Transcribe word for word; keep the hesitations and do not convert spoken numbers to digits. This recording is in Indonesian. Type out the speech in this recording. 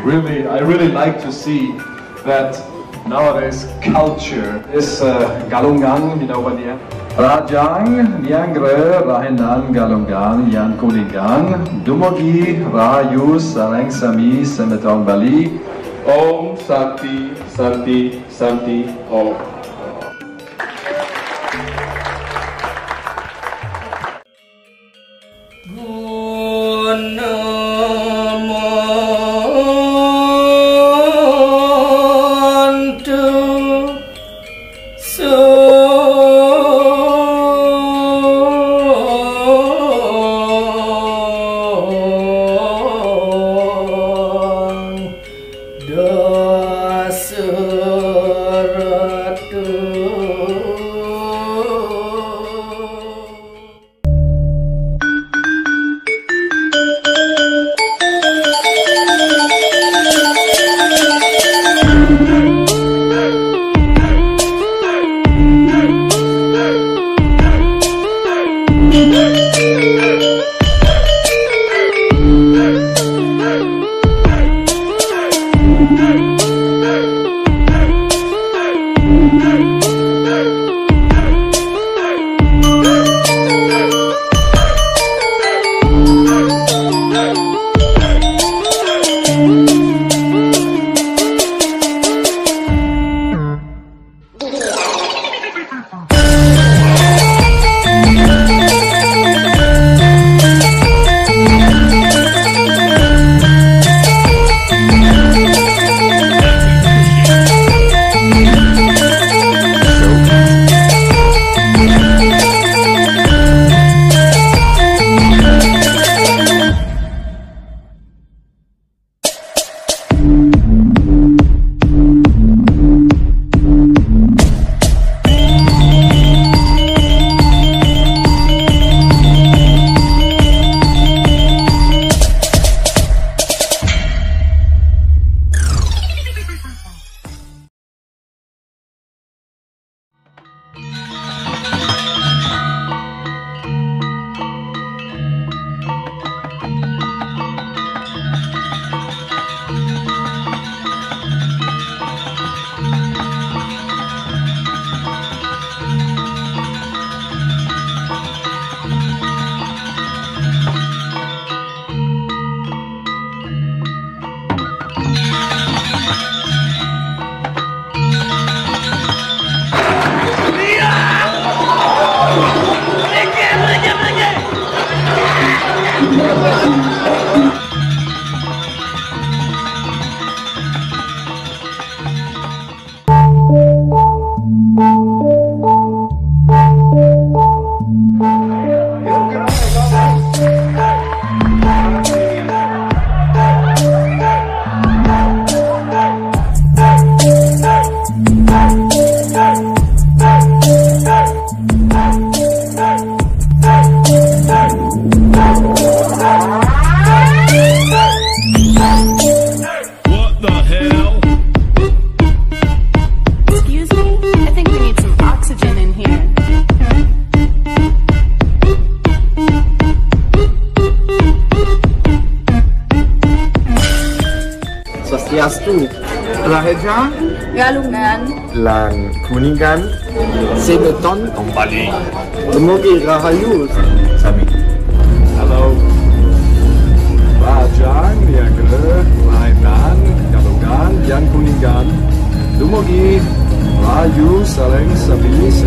Really, I really like to see that nowadays culture is uh, Galungan, you know what the Rajang, Niangre, Rahenan, Galungan, Yan Kuningan, Dumogi, Rahayu, Sarang Sami, Semetong Bali, Om Santi, Santi, Santi, Om. Swastiastu, Raheja, Galungan, Lan Kuningan, Semeton, Bali, Dumugi Rahayu, Sami. Hello. Rajang, Niangre, Rahenan, Galungan, Yan Kuningan, Dumogi, Rahayu, Sarang Sami,